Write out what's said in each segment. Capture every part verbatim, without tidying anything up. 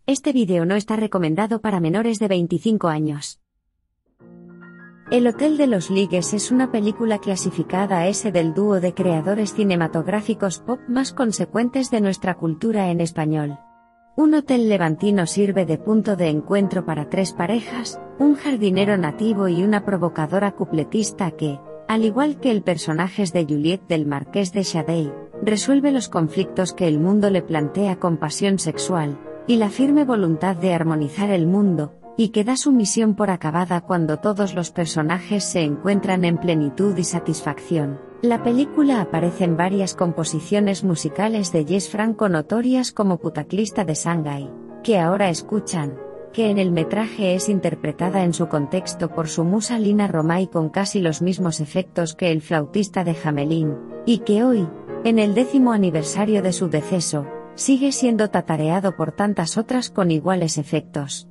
Este vídeo no está recomendado para menores de veinticinco años. El Hotel de los Ligues es una película clasificada S del dúo de creadores cinematográficos pop más consecuentes de nuestra cultura en español. Un hotel levantino sirve de punto de encuentro para tres parejas, un jardinero nativo y una provocadora cupletista que, al igual que el personaje de Juliette del Marqués de Sade, resuelve los conflictos que el mundo le plantea con pasión sexual y la firme voluntad de armonizar el mundo, y que da su misión por acabada cuando todos los personajes se encuentran en plenitud y satisfacción. La película aparece en varias composiciones musicales de Jess Franco notorias como Putaclista de Shanghái, que ahora escuchan, que en el metraje es interpretada en su contexto por su musa Lina Romay con casi los mismos efectos que el flautista de Hamelin, y que hoy, en el décimo aniversario de su deceso, sigue siendo tatareado por tantas otras con iguales efectos.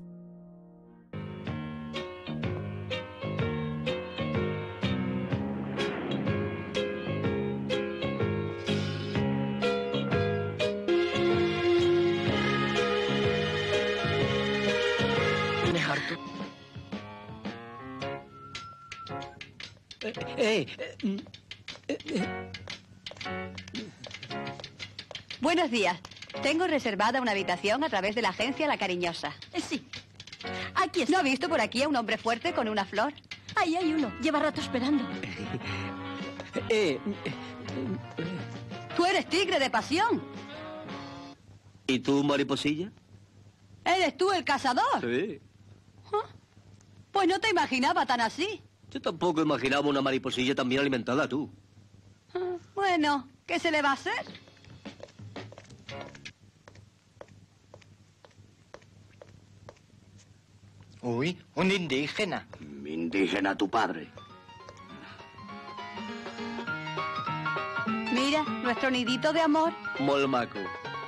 ¿Tienes harto? Eh, eh, eh, eh, eh. Buenos días. Tengo reservada una habitación a través de la agencia La Cariñosa. Eh, Sí. Aquí está. ¿No ha visto por aquí a un hombre fuerte con una flor? Ahí hay uno. Lleva rato esperando. Eh, Tú eres tigre de pasión. ¿Y tú, mariposilla? ¿Eres tú el cazador? Sí. Pues no te imaginaba tan así. Yo tampoco imaginaba una mariposilla tan bien alimentada, tú. Ah, Bueno, ¿qué se le va a hacer? Uy, un indígena. Indígena tu padre. Mira, nuestro nidito de amor. Molmaco.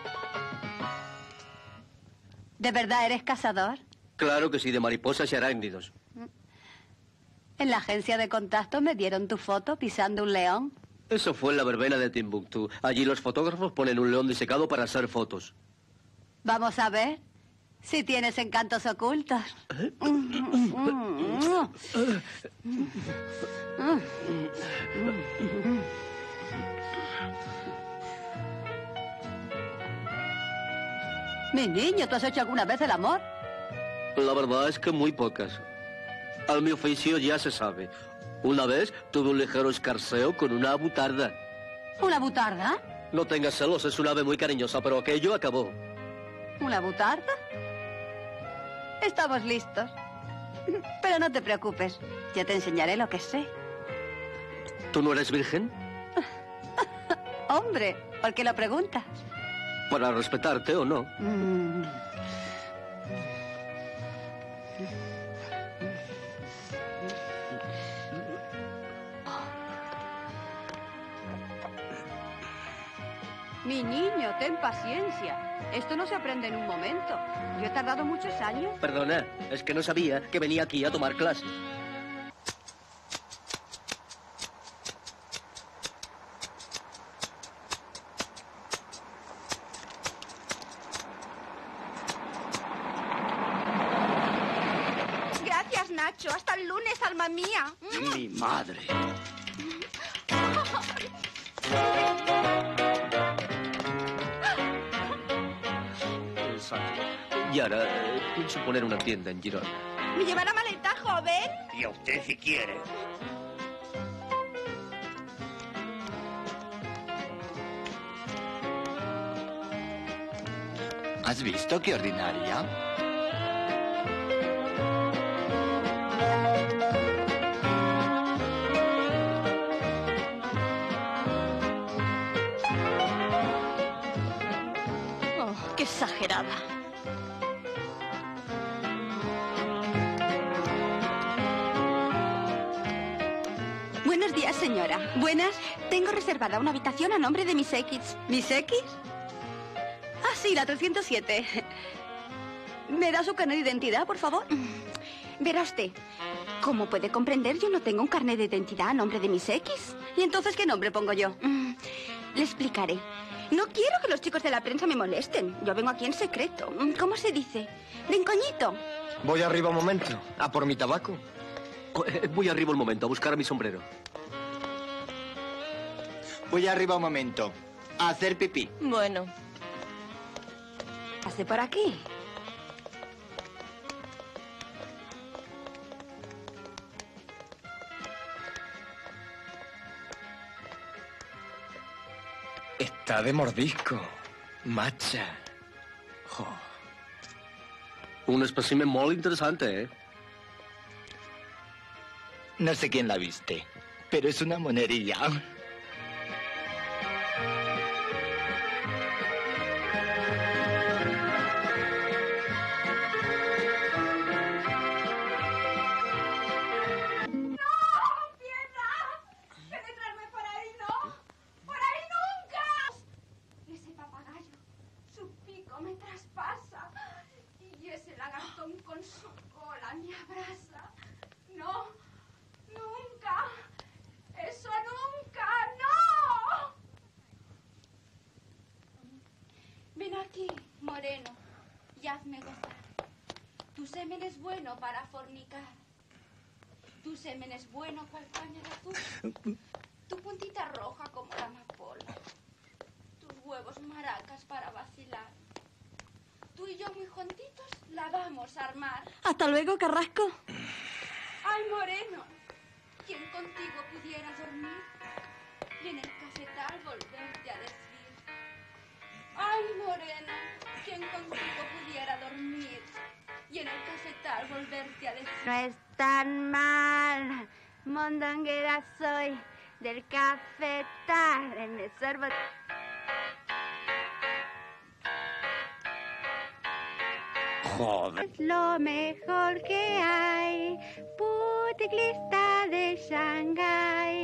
¿De verdad eres cazador? Claro que sí, de mariposas y arácnidos. En la agencia de contacto me dieron tu foto pisando un león. Eso fue en la verbena de Timbuktu. Allí los fotógrafos ponen un león disecado para hacer fotos. Vamos a ver si tienes encantos ocultos. Mi niño, ¿tú has hecho alguna vez el amor? La verdad es que muy pocas. Al mi oficio ya se sabe. Una vez tuve un ligero escarceo con una butarda. ¿Una butarda? No tengas celos, es un ave muy cariñosa, pero aquello acabó. ¿Una butarda? Estamos listos. Pero no te preocupes, yo te enseñaré lo que sé. ¿Tú no eres virgen? Hombre, ¿por qué lo preguntas? Para respetarte o no. Mm. Mi niño, ten paciencia. Esto no se aprende en un momento. Yo he tardado muchos años. Perdona, es que no sabía que venía aquí a tomar clases. Gracias, Nacho. Hasta el lunes, alma mía. Mi madre. Exacto. Y ahora eh, pienso poner una tienda en Girona. ¿Me lleva la maleta, joven? Y a usted si quiere. ¿Has visto qué ordinaria? Oh, qué exagerada. Buenos días, señora. Buenas, Tengo reservada una habitación a nombre de Miss X. ¿Miss X? Ah, sí, la trescientos siete. ¿Me da su carnet de identidad, por favor? Verá usted, como puede comprender, yo no tengo un carnet de identidad a nombre de Miss X. ¿Y entonces qué nombre pongo yo? Mm, Le explicaré. No quiero que los chicos de la prensa me molesten. Yo vengo aquí en secreto. ¿Cómo se dice? De encoñito. Voy arriba un momento, a por mi tabaco. Oh, eh, voy arriba un momento, a buscar a mi sombrero. Voy arriba un momento. A hacer pipí. Bueno. Pase por aquí. Está de mordisco. Macha. Oh. Un espécimen muy interesante, ¿eh? No sé quién la viste, pero es una monería. Con su cola me abraza. No, nunca. Eso nunca, no. Ven aquí, moreno, y hazme gozar. Tu semen es bueno para fornicar. Tu semen es bueno cual caña de azúcar. Tu puntita roja como la amapola. Tus huevos maracas para vacilar. Tú y yo muy juntitos la vamos a armar. Hasta luego, Carrasco. Ay, moreno, ¿quién contigo pudiera dormir? Y en el cafetal volverte a decir. Ay, moreno, ¿quién contigo pudiera dormir? Y en el cafetal volverte a decir. No es tan mal, mondonguera soy del cafetal. En el sorbo... Joder. Es lo mejor que hay, puticlista de Shanghái.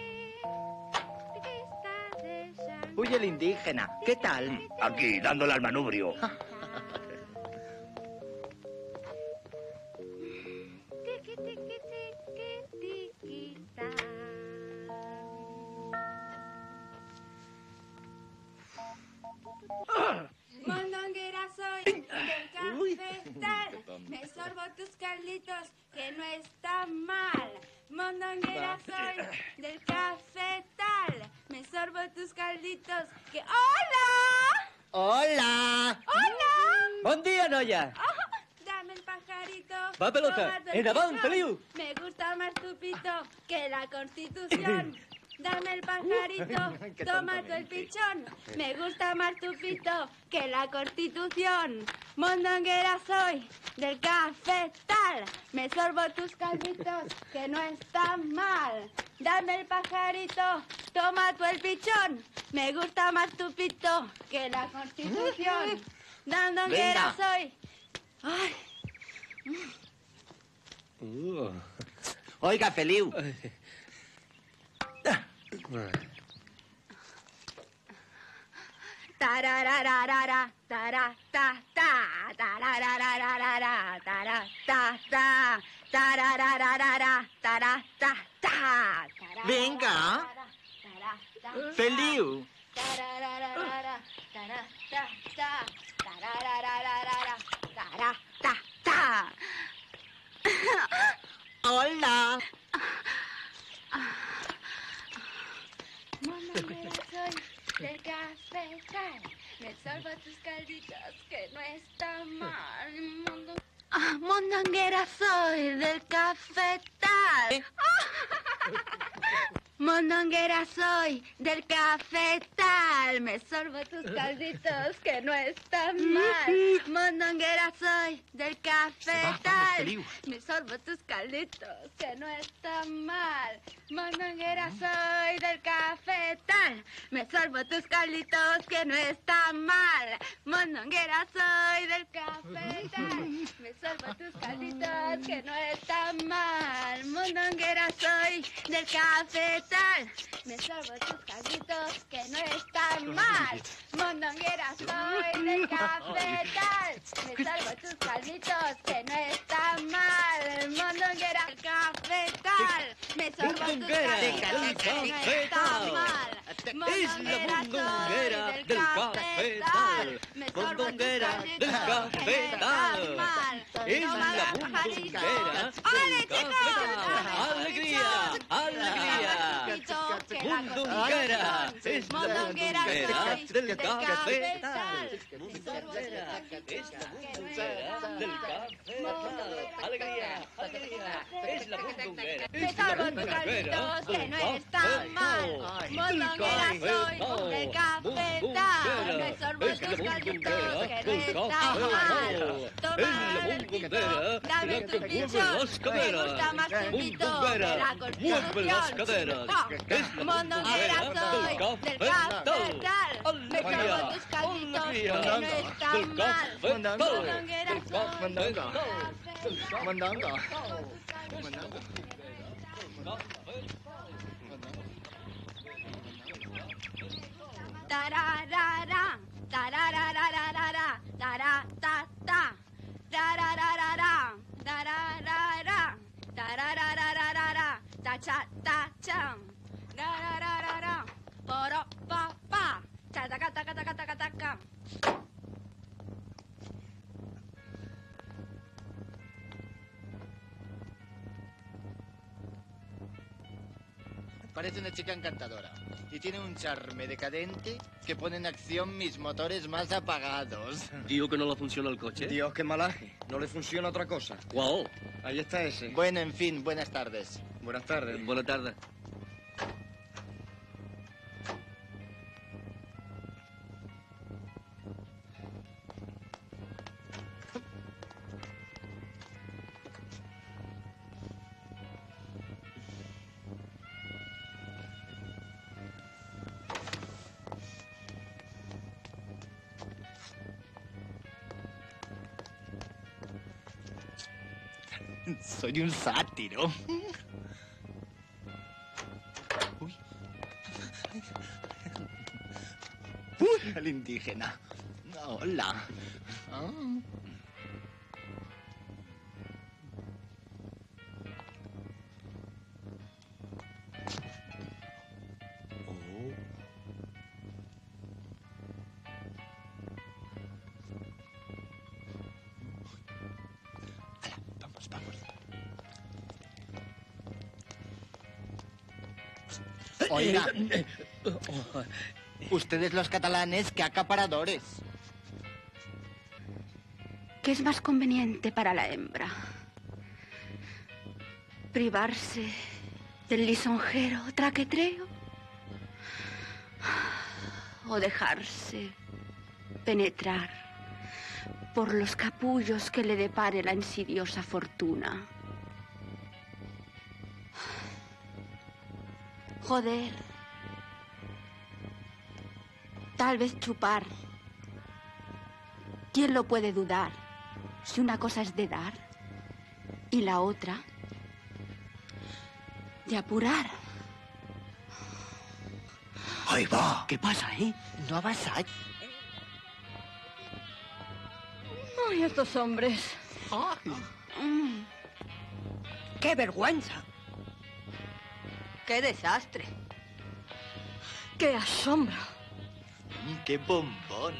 Puticlista de Shanghái. Uy, el indígena. ¿Qué tal? Aquí, dándole al manubrio. Tiki, tiki, tiki, tiki, ta. Mondonguera soy del cafetal. Me sorbo tus calditos, que no está mal. Mondonguera soy del cafetal. Me sorbo tus calditos, que... ¡Hola! ¡Hola! ¡Hola! ¡Bon día, noia! Oh, dame el pajarito. Va, pelota. Tómate el En avant, pichón. Feliu. Me gusta más tu pito que la Constitución. Dame el pajarito, Qué toma tú el tontamente. pichón. Me gusta más tu pito que la Constitución. Mondonguera soy del cafetal. Me sorbo tus calditos, que no está mal. Dame el pajarito, toma tú el pichón. Me gusta más tu pito que la Constitución. Mondonguera Venga. soy. Ay. Uh. Oiga, Feliu. Tararararara, tara, ta, ta, tararararara, tara, ta, ta, tararararara, tara, ta, ta, Venga. tara, ta, Feliu. tararararara, tara, ta, ta, tararararara, tara, ta, ta. Hola. Mondonguera soy del cafetal. Me sorbo tus calditos, que no está mal. Mondo- Ah, mondonguera soy del cafetal. Mondonguera soy del cafetal. Me sorbo tus calditos, que no está mal. Mondonguera soy del cafetal. Feliu. Me sorbo tus calditos, que no está mal. Mondonguera soy del cafetal. Me sorbo tus calditos, que no está mal. Mondonguera soy del cafetal. Me sorbo tus calditos, que no está mal. Mondonguera soy del cafetal. Me sorbo tus calditos, que no está mal. Mondonguera soy del cafetal. Me sorbo tus calditos, que no está mal. Mondonguera del cafetal. Me sorbo tus Mondonguera calditos, del que no está cafetal. mal. Es la mondonguera del cafetal. Mondonguera del cafetal. Es la mondonguera del cafetal. ¡Alegría! ¡Alegría! Mondonguera. Es la mondonguera del cafetal. Mondonguera. Es la mondonguera del cafetal. ¡Alegría! ¡Alegría! Es la mondonguera. Me salvo tus calditos, que no está mal. Mondonguera soy del cafetal. Me sorbo tus calditos, que no está mal. Toma el pito, dame tu pichón. Me gusta más el pito que la Constitución. Mondonguera soy del cafetal. Me salvo tus calditos, que no está mal. Mondonguera soy del cafetal. Mondongo. Tararara, tararararara, taratata, tarararara, tararara, tararararara, tacha, tacha, tarararara, poro, pa, pa, chataca, taca, taca, taca, taca. Parece una chica encantadora y tiene un charme decadente que pone en acción mis motores más apagados. Digo que no le funciona el coche. Dios, qué malaje. No le funciona otra cosa. Wow. Ahí está ese. Bueno, en fin, buenas tardes. Buenas tardes. Buenas tardes. Soy un sátiro. Uy. Uy, el indígena. Hola. Ah. Oiga, ustedes los catalanes, qué acaparadores. ¿Qué es más conveniente para la hembra? ¿Privarse del lisonjero traquetreo? ¿O dejarse penetrar por los capullos que le depare la insidiosa fortuna? Joder. Tal vez chupar. ¿Quién lo puede dudar? Si una cosa es de dar y la otra de apurar. Ahí va. ¿Qué pasa, eh? No avanzáis. Ay, estos hombres. Mm. ¡Qué vergüenza! ¡Qué desastre! ¡Qué asombro! ¡Qué bombón!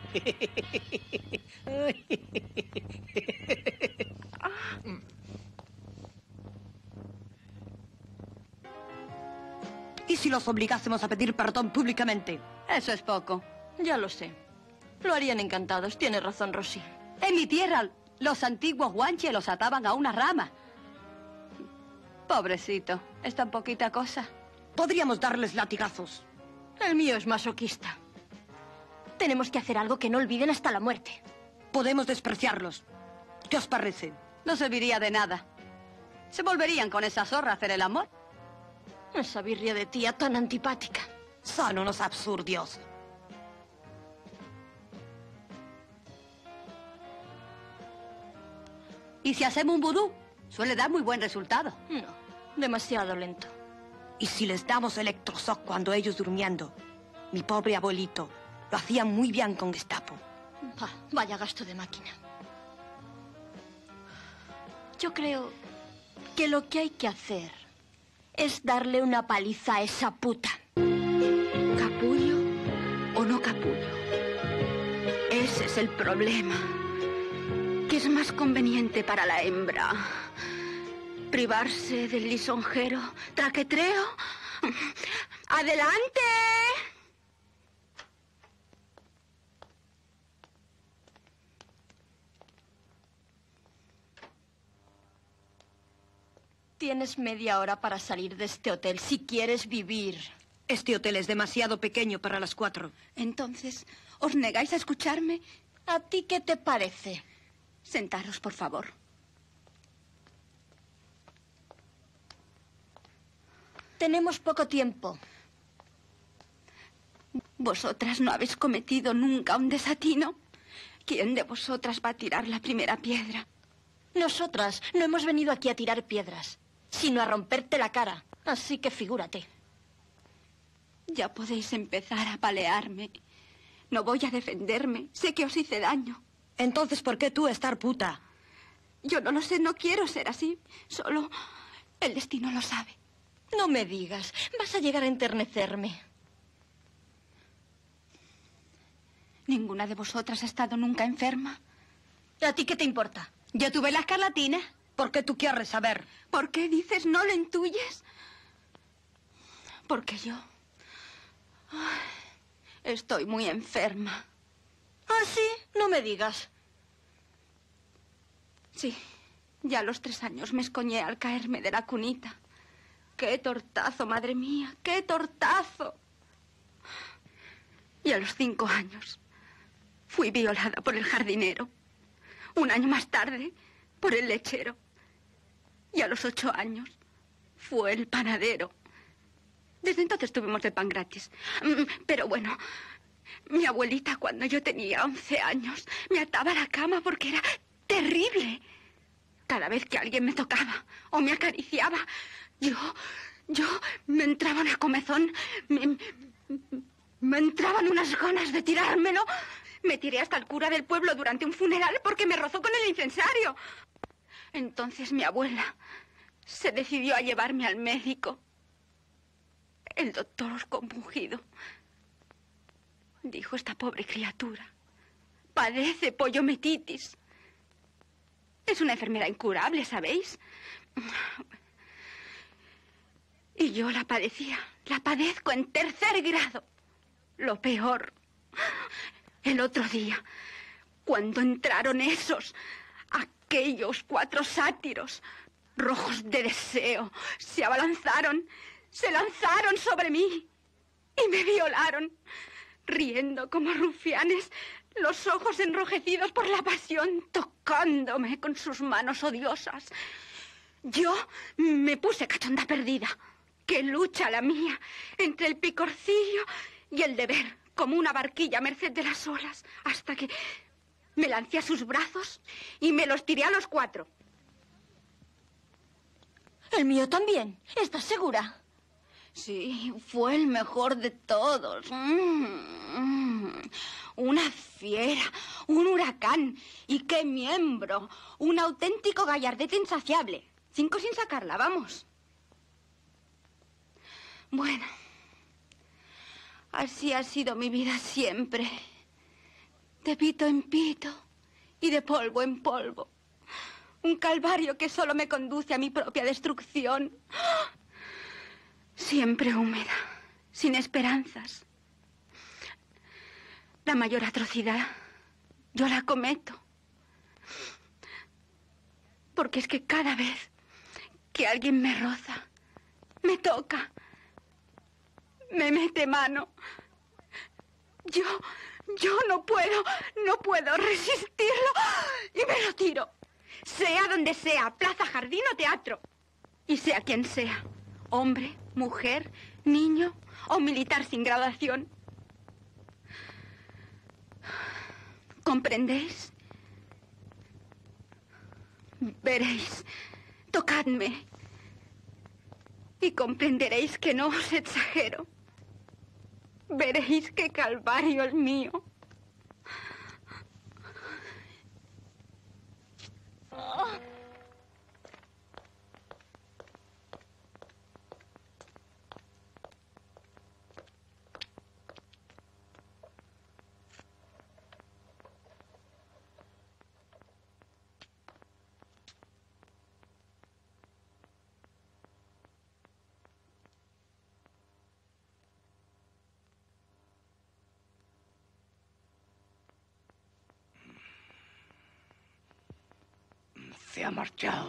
¿Y si los obligásemos a pedir perdón públicamente? Eso es poco. Ya lo sé. Lo harían encantados. Tiene razón, Rosy. En mi tierra, los antiguos guanches los ataban a una rama. Pobrecito. Es tan poquita cosa. Podríamos darles latigazos. El mío es masoquista. Tenemos que hacer algo que no olviden hasta la muerte. Podemos despreciarlos. ¿Qué os parece? No serviría de nada. Se volverían con esa zorra a hacer el amor. Esa birria de tía tan antipática. Son unos absurdios. ¿Y si hacemos un vudú? Suele dar muy buen resultado. No, demasiado lento. ¿Y si les damos electroshock cuando ellos durmiendo? Mi pobre abuelito lo hacía muy bien con Gestapo. Ah, vaya gasto de máquina. Yo creo que lo que hay que hacer es darle una paliza a esa puta. Capullo. es el problema. Que es más conveniente para la hembra privarse del lisonjero traquetreo. ¡Adelante! Tienes media hora para salir de este hotel si quieres vivir. Este hotel es demasiado pequeño para las cuatro. Entonces, ¿os negáis a escucharme? ¿A ti qué te parece? Sentaros, por favor. Tenemos poco tiempo. ¿Vosotras no habéis cometido nunca un desatino? ¿Quién de vosotras va a tirar la primera piedra? Nosotras no hemos venido aquí a tirar piedras, sino a romperte la cara. Así que figúrate. Ya podéis empezar a palearme. No voy a defenderme. Sé que os hice daño. Entonces, ¿por qué tú estar puta? Yo no lo sé, no quiero ser así. Solo el destino lo sabe. No me digas. Vas a llegar a enternecerme. ¿Ninguna de vosotras ha estado nunca enferma? ¿A ti qué te importa? Yo tuve la escarlatina. ¿Por qué tú quieres saber? ¿Por qué dices no lo intuyes? Porque yo... Ay, estoy muy enferma. ¿Ah, sí? No me digas. Sí, ya a los tres años me escoñé al caerme de la cunita. ¡Qué tortazo, madre mía! ¡Qué tortazo! Y a los cinco años fui violada por el jardinero. Un año más tarde, por el lechero. Y a los ocho años fue el panadero. Desde entonces tuvimos el pan gratis. Pero bueno, mi abuelita, cuando yo tenía once años, me ataba a la cama porque era terrible. Cada vez que alguien me tocaba o me acariciaba, yo, yo me entraba una comezón, me, me entraban unas ganas de tirármelo. Me tiré hasta el cura del pueblo durante un funeral porque me rozó con el incensario. Entonces mi abuela se decidió a llevarme al médico. El doctor, compungido, dijo: esta pobre criatura padece poliomelitis. Es una enfermedad incurable, ¿sabéis? Y yo la padecía, la padezco en tercer grado. Lo peor, el otro día, cuando entraron esos, aquellos cuatro sátiros, rojos de deseo, se abalanzaron, se lanzaron sobre mí y me violaron, riendo como rufianes, los ojos enrojecidos por la pasión, tocándome con sus manos odiosas. Yo me puse cachonda perdida. ¡Qué lucha la mía! Entre el picorcillo y el deber, como una barquilla a merced de las olas, hasta que me lancé a sus brazos y me los tiré a los cuatro. El mío también. ¿Estás segura? Sí, fue el mejor de todos. Mm, una fiera, un huracán. ¿Y qué miembro? Un auténtico gallardete insaciable. Cinco sin sacarla, vamos. Bueno, así ha sido mi vida siempre. De pito en pito y de polvo en polvo. Un calvario que solo me conduce a mi propia destrucción. Siempre húmeda, sin esperanzas. La mayor atrocidad yo la cometo. Porque es que cada vez que alguien me roza, me toca, me mete mano, yo, yo no puedo, no puedo resistirlo y me lo tiro. Sea donde sea, plaza, jardín o teatro. Y sea quien sea, hombre, mujer, niño o militar sin graduación. ¿Comprendéis? Veréis, tocadme y comprenderéis que no os exagero. Veréis qué calvario el mío. Oh. Se ha marchado.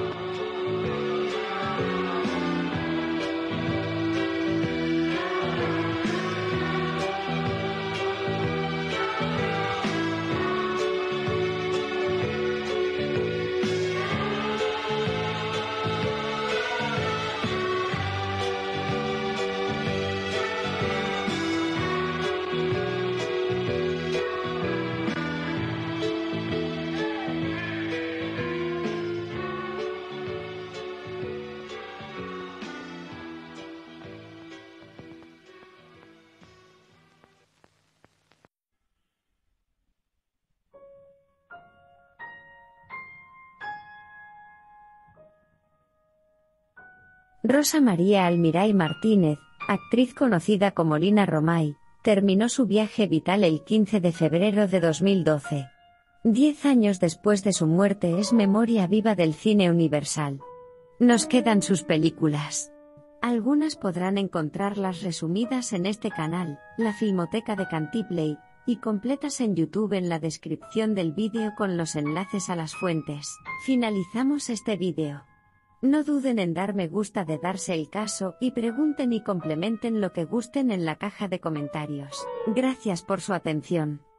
Rosa María Almiray Martínez, actriz conocida como Lina Romay, terminó su viaje vital el quince de febrero de dos mil doce. Diez años después de su muerte es memoria viva del cine universal. Nos quedan sus películas. Algunas podrán encontrarlas resumidas en este canal, la Filmoteca de Cantiplay, y completas en YouTube en la descripción del vídeo con los enlaces a las fuentes. Finalizamos este vídeo. No duden en dar me gusta de darse el caso y pregunten y complementen lo que gusten en la caja de comentarios. Gracias por su atención.